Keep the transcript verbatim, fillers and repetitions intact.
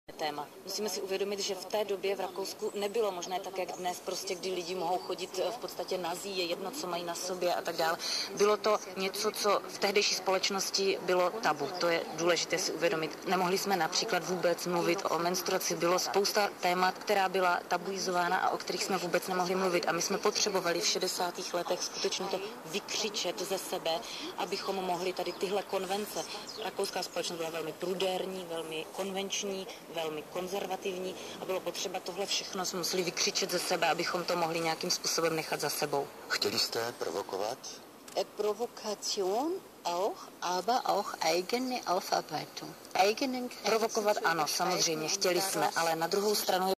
téma. Musíme si uvědomit, že v té době v Rakousku nebylo možné tak, jak dnes, prostě kdy lidi mohou chodit v podstatě nazí, je jedno, co mají na sobě a tak dále. Bylo to něco, co v tehdejší společnosti bylo tabu. To je důležité si uvědomit. Nemohli jsme například vůbec mluvit o menstruaci. Bylo spousta témat, která byla tabuizována a o kterých jsme vůbec nemohli mluvit. A my jsme potřebovali v šedesátých letech skutečně to vykřičet ze sebe, abychom mohli tady tyhle konvence. Rakouská společnost byla velmi prudérní, velmi konvenční, velmi konzervativní a bylo potřeba tohle všechno jsme museli vykřičet ze sebe, abychom to mohli nějakým způsobem nechat za sebou. Chtěli jste provokovat? Provokation auch, aber auch eigene Aufarbeitung. Eigenen Provokovat ano, samozřejmě, chtěli jsme, ale na druhou stranu